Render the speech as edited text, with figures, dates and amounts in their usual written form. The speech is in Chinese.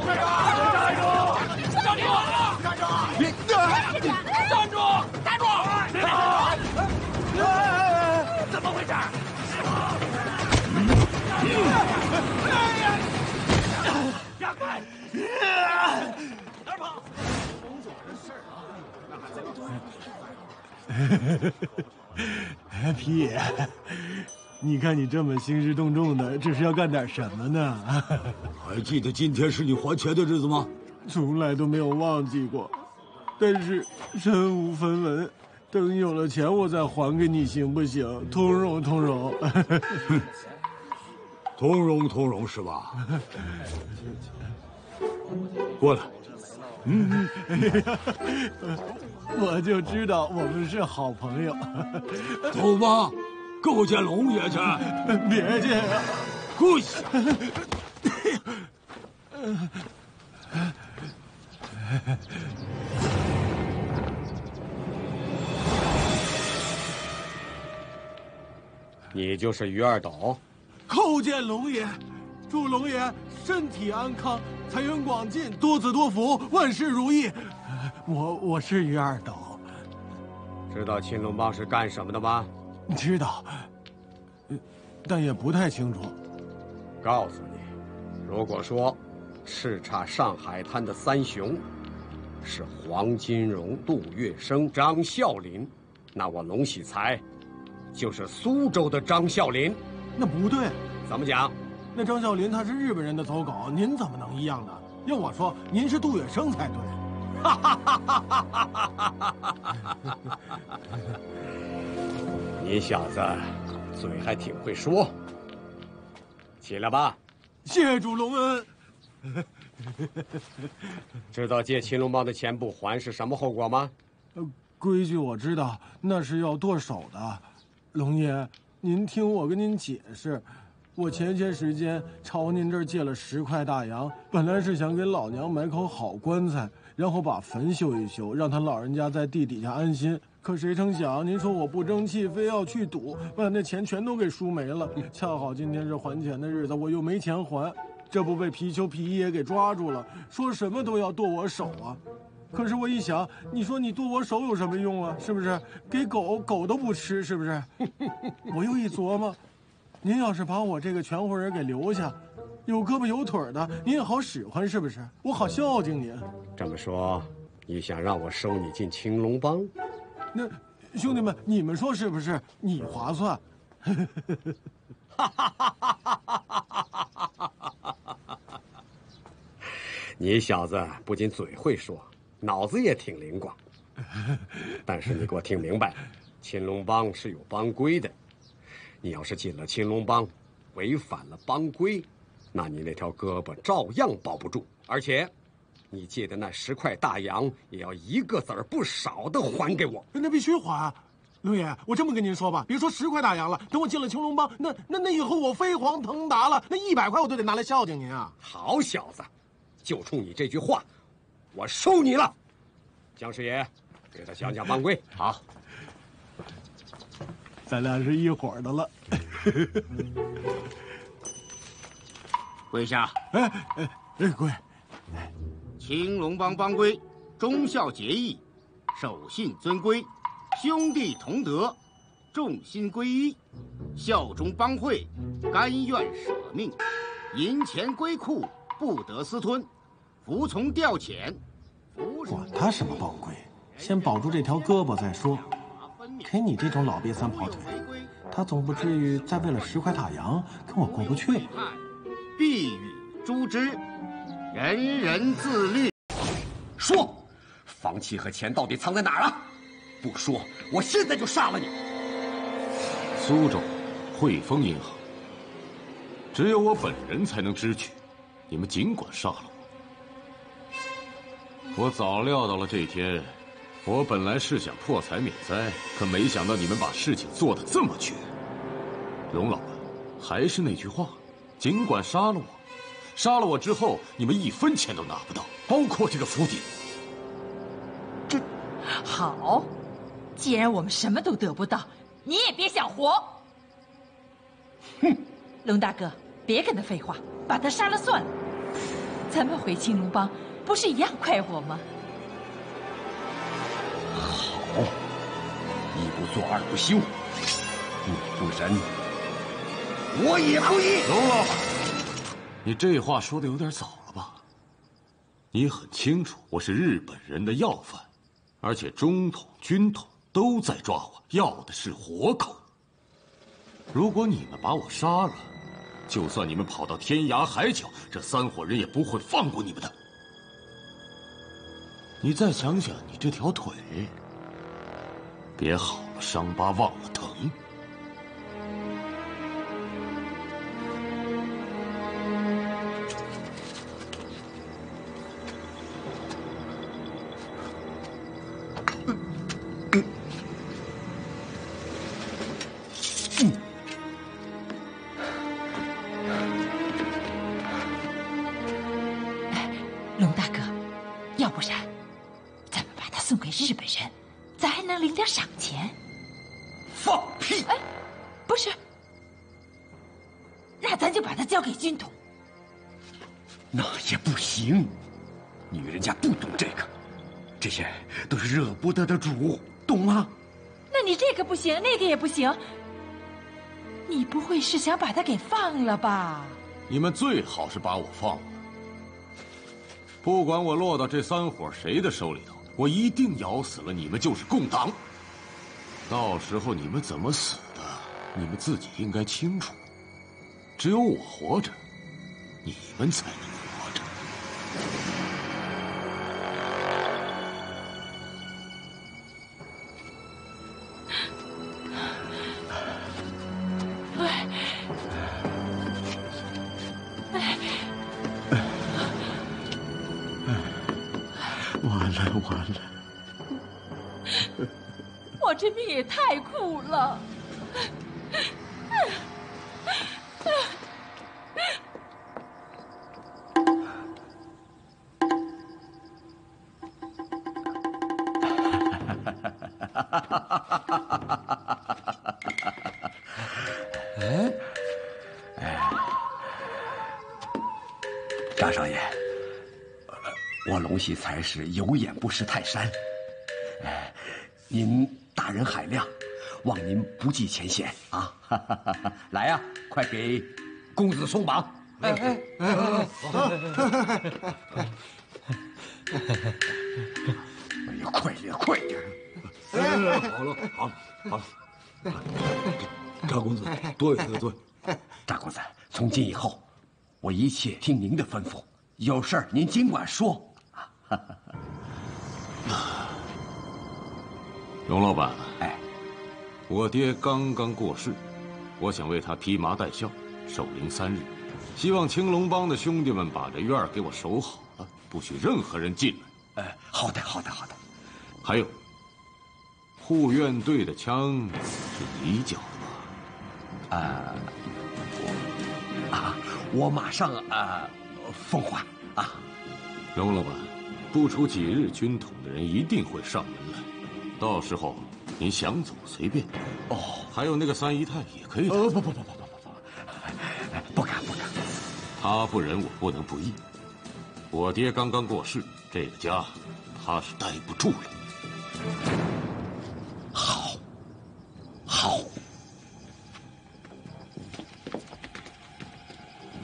怎么回事？让开！哪儿跑？工作的事啊，那还在多。 皮爷，你看你这么兴师动众的，这是要干点什么呢？ 还记得今天是你还钱的日子吗？ 从来都没有忘记过，但是身无分文。等有了钱，我再还给你，行不行？通融通融。 通融是吧？过来。 我就知道我们是好朋友。 走吧，跟我见龙爷去。 别介呀！ 跪下！ 你就是于二斗？ 叩见龙爷，祝龙爷身体安康，财源广进，多子多福，万事如意。我是于二斗。 知道青龙帮是干什么的吗？ 知道，但也不太清楚。 告诉你，如果说叱咤上海滩的三雄是黄金荣、杜月笙、张啸林，那我龙喜才就是苏州的张啸林。 那不对， 怎么讲？ 那张啸林他是日本人的走狗，您怎么能一样呢？要我说，您是杜月笙才对。 你小子嘴还挺会说。起来吧。 谢主隆恩。 知道借青龙帮的钱不还是什么后果吗？ 规矩我知道，那是要剁手的。龙爷，您听我跟您解释，我前些时间朝您这儿借了10块大洋，本来是想给老娘买口好棺材，然后把坟修一修，让他老人家在地底下安心。可谁成想，您说我不争气，非要去赌，把那钱全都给输没了。恰好今天是还钱的日子，我又没钱还，这不被皮丘皮爷给抓住了，说什么都要剁我手啊！可是我一想，你说你剁我手有什么用啊？是不是？给狗都不吃，是不是？我又一琢磨，您要是把我这个全乎人给留下，有胳膊有腿的，您也好使唤，是不是？我好孝敬您。 这么说，你想让我收你进青龙帮？ 那兄弟们，你们说是不是？你划算。 你小子不仅嘴会说，脑子也挺灵光。但是你给我听明白，青龙帮是有帮规的。你要是进了青龙帮，违反了帮规，那你那条胳膊照样保不住。而且，你借的那10块大洋也要一个子儿不少的还给我。 那必须还。龙爷，我这么跟您说吧，别说10块大洋了，等我进了青龙帮，那以后我飞黄腾达了，那100块我都得拿来孝敬您啊！ 好小子，就冲你这句话，我收你了。姜师爷，给他讲讲帮规。 好， 咱俩是一伙的了。 跪下。 跪。 青龙帮帮规：忠孝节义，守信遵规，兄弟同德，众心归一，效忠帮会，甘愿舍命，银钱归库，不得私吞，服从调遣。 管他什么帮规，先保住这条胳膊再说。给你这种老瘪三跑腿，他总不至于再为了10块大洋跟我过不去。 必予诛之，人人自律。 说，房契和钱到底藏在哪儿了？不说，我现在就杀了你！ 苏州汇丰银行，只有我本人才能支取，你们尽管杀了我。我早料到了这一天，我本来是想破财免灾，可没想到你们把事情做得这么绝。龙老板，还是那句话，尽管杀了我，杀了我之后，你们1分钱都拿不到，包括这个府邸。 这，好，既然我们什么都得不到，你也别想活。 哼， 龙大哥，别跟他废话，把他杀了算了。 咱们回青龙帮不是一样快活吗？ 好，一不做二不休，你不仁，我也不义。 龙老板，你这话说的有点早了吧？你很清楚我是日本人的要犯，而且中统、军统都在抓我，要的是活口。如果你们把我杀了，就算你们跑到天涯海角，这3伙人也不会放过你们的。你再想想你这条腿，别好了伤疤忘了疼。 龙大哥，要不然咱们把他送给日本人，咱还能领点赏钱。 放屁！ 哎，不是，那咱就把他交给军统。 那也不行，女人家不懂这个，这些都是惹不得的主，懂吗？ 那你这个不行，那个也不行，你不会是想把他给放了吧？ 你们最好是把我放了。不管我落到这3伙谁的手里头，我一定咬死了你们就是共党。到时候你们怎么死的，你们自己应该清楚。只有我活着，你们才能活着。 完了完了！ 我这命也太苦了。 张少爷，我龙喜才是有眼不识泰山。您大人海量，望您不计前嫌啊！来呀，快给公子松绑！哎呀，快点快点！ 好了好了好了，张公子，多谢多谢。 张公子，从今以后，我一切听您的吩咐，有事儿您尽管说。 荣老板， 哎， 我爹刚刚过世，我想为他披麻戴孝，守灵3日，希望青龙帮的兄弟们把这院给我守好了，不许任何人进来。 好的好的好的。 还有，护院队的枪是你缴的吧？我马上奉还啊。 荣老板，不出几日，军统的人一定会上门来，到时候您想走随便。 哦， 还有那个3姨太也可以。 不敢。 他不仁，我不能不义。我爹刚刚过世，这个家他是待不住了。 好。